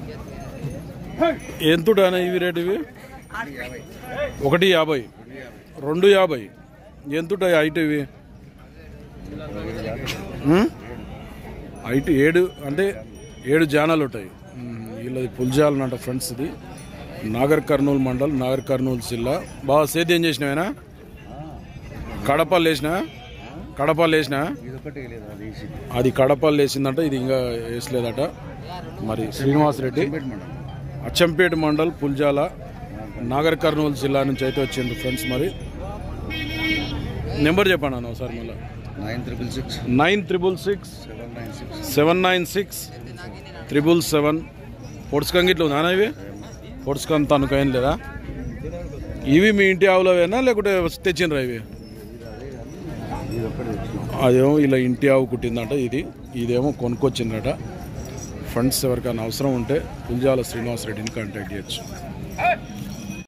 ఎంతుటానా ఇవి రేటు? ఇవి 150, 250. ఎంతుటాయి హైట్? ఇవి హైట్ 7 అంటే 7 జానాలు ఉంటాయి. వీళ్ళది పుల్జాలనంట ఫ్రెండ్స్. ఇది నాగర్ కర్నూలు మండల్, నాగర్ కర్నూలు జిల్లా. బాగా సేద్యం చేసినావేనా? కడపలు వేసినా? కడపలు వేసినా? అది కడపలు వేసిందంట, ఇది ఇంకా వేసలేదట. మరి శ్రీనివాస్ రెడ్డి అచ్చంపేట మండల్, పుల్జాల, నాగర్ కర్నూలు జిల్లా నుంచి అయితే వచ్చింది ఫ్రెండ్స్. మరి నెంబర్ చెప్పండి అన్న ఒకసారి మళ్ళీ. 9666 796 777. పొడుచుకంగి ఇట్లా ఉందా ఇవి? పొడుచుకంత అనుకోని లేదా? ఇవి మీ ఇంటి ఆవులవేనా లేకుంటే తెచ్చిండ్రా ఇవి? అదేమో ఇలా ఇంటి ఆవు కుట్టిందంట. ఇదేమో కొనుక్కొచ్చిందట ఫ్రెండ్స్. ఎవరికైనా అవసరం ఉంటే పుల్జాల శ్రీనివాస్ రెడ్డిని కాంటాక్ట్ చేయొచ్చు.